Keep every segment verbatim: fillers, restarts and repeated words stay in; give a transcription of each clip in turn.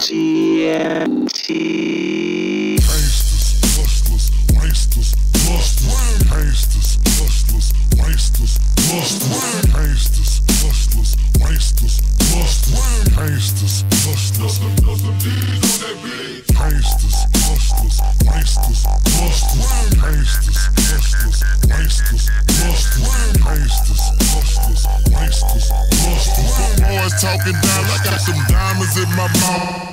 T N T. Gangsters, hustlers, waisters, busters. Gangsters, hustlers, waisters, busters. Gangsters, hustlers, waisters, busters. Gangsters, hustlers, gangsters, hustlers, waisters, busters. Gangsters, hustlers, waisters, busters. Gangsters, hustlers, waisters, busters. Boys talking down, I got some diamonds in my mouth.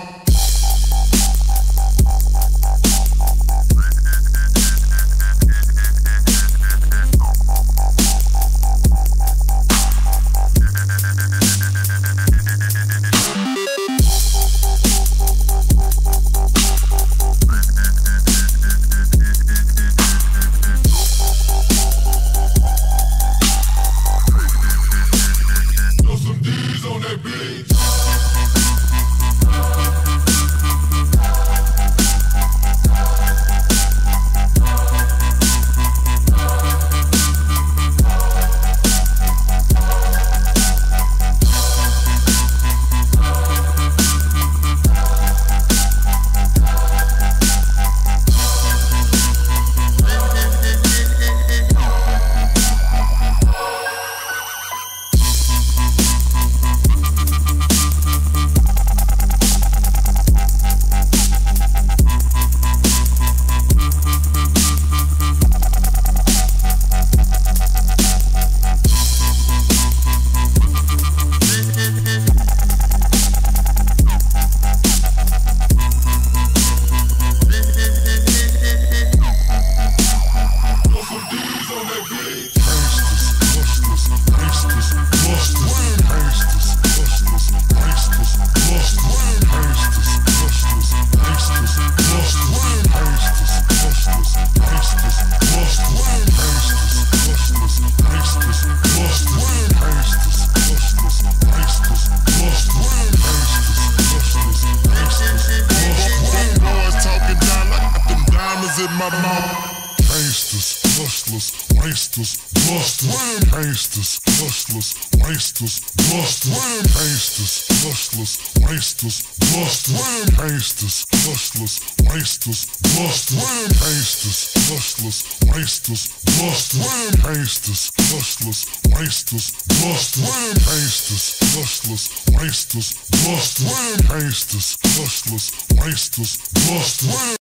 In my mouth. Gangsters, hustlers, waisters, busters. Gangsters, hustlers, waisters, busters. Gangsters, hustlers, waisters, busters. Gangsters, hustlers, waisters, busters. Gangsters, hustlers, waisters, busters. Gangsters, hustlers, waisters, busters. Gangsters, hustlers, waisters, busters. Gangsters, hustlers, waisters, busters.